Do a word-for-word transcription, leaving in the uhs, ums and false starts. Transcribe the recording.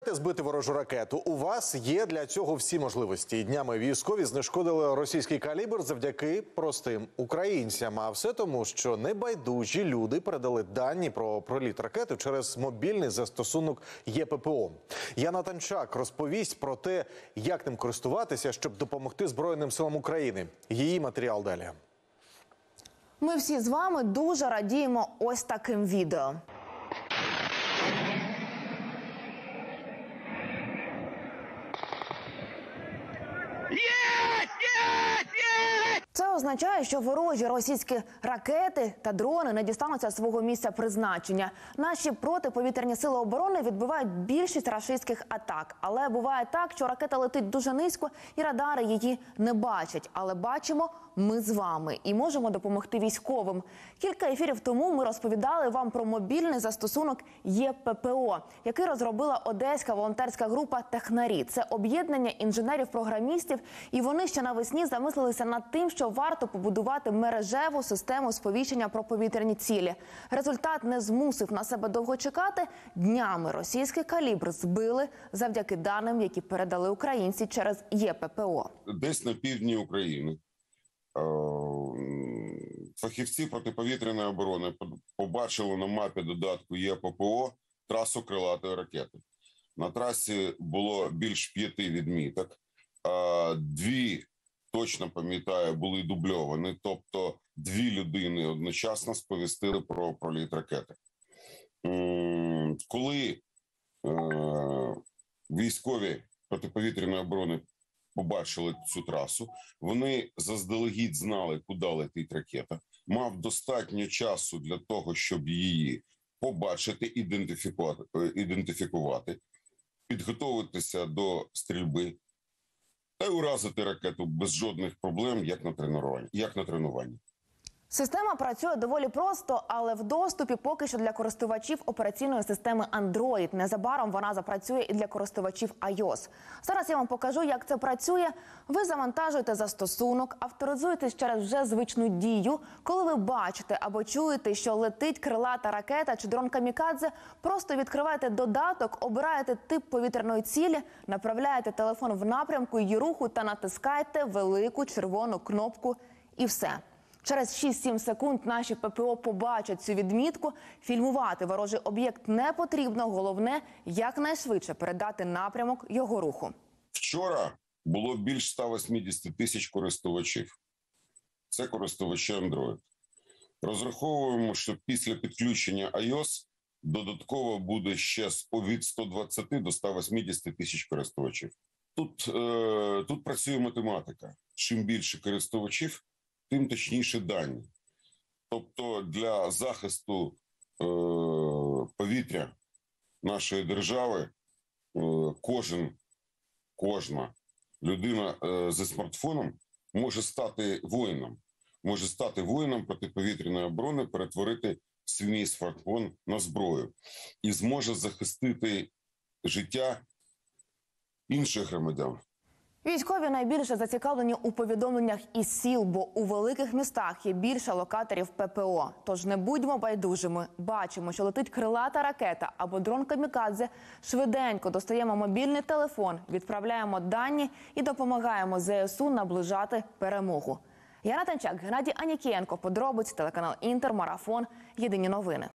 Хочете збити ворожу ракету? У вас є для цього всі можливості. Днями військові знешкодили російський калібр завдяки простим українцям. А все тому, що небайдужі люди передали дані про проліт ракети через мобільний застосунок Є Пе Пе О. Яна Танчак розповість про те, як ним користуватися, щоб допомогти Збройним силам України. Її матеріал далі. Ми всі з вами дуже радіємо ось таким відео. Це означає, що ворожі російські ракети та дрони не дістануться свого місця призначення. Наші протиповітряні сили оборони відбивають більшість рашистських атак. Але буває так, що ракета летить дуже низько і радари її не бачать. Але бачимо ми з вами і можемо допомогти військовим. Кілька ефірів тому ми розповідали вам про мобільний застосунок Є Пе Пе О, який розробила одеська волонтерська група «Технарі». Це об'єднання інженерів-програмістів, і вони ще навесні замислилися над тим, що варто побудувати мережеву систему сповіщення про повітряні цілі. Результат не змусив на себе довго чекати. Днями російський калібр збили завдяки даним, які передали українці через Є Пе Пе О. Десь на півдні України фахівці протиповітряної оборони побачили на мапі додатку Є Пе Пе О трасу крилатої ракети. На трасі було більш п'яти відміток. Дві, точно пам'ятаю, були дубльовані, тобто дві людини одночасно сповістили про проліт ракети. Коли військові протиповітряної оборони побачили цю трасу, вони заздалегідь знали, куди летить ракета. Мав достатньо часу для того, щоб її побачити, ідентифікувати, ідентифікувати підготуватися до стрільби та й уразити ракету без жодних проблем, як на тренуванні. Як на тренуванні. Система працює доволі просто, але в доступі поки що для користувачів операційної системи Android. Незабаром вона запрацює і для користувачів ай О Ес. Зараз я вам покажу, як це працює. Ви завантажуєте застосунок, авторизуєтесь через вже звичну дію. Коли ви бачите або чуєте, що летить крилата ракета чи дрон камікадзе, просто відкриваєте додаток, обираєте тип повітряної цілі, направляєте телефон в напрямку її руху та натискаєте велику червону кнопку і все. Через шість-сім секунд наші Пе Пе О побачать цю відмітку. Фільмувати ворожий об'єкт не потрібно. Головне – якнайшвидше передати напрямок його руху. Вчора було більш ста восьмидесяти тисяч користувачів. Це користувачі Android. Розраховуємо, що після підключення ай О Ес додатково буде ще від ста двадцяти до ста восьмидесяти тисяч користувачів. Тут, е, тут працює математика. Чим більше користувачів, тим точніше дані. Тобто для захисту е, повітря нашої держави е, кожен, кожна людина е, зі смартфоном може стати воїном. Може стати воїном протиповітряної оборони, перетворити свій смартфон на зброю. І зможе захистити життя інших громадян. Військові найбільше зацікавлені у повідомленнях із сіл, бо у великих містах є більше локаторів Пе Пе О. Тож не будьмо байдужими. Бачимо, що летить крилата ракета або дрон камікадзе. Швиденько достаємо мобільний телефон, відправляємо дані і допомагаємо Зе Ес У наближати перемогу. Яна Танчак, Геннадій Анікієнко, подробиці, телеканал Інтер, Марафон, Єдині новини.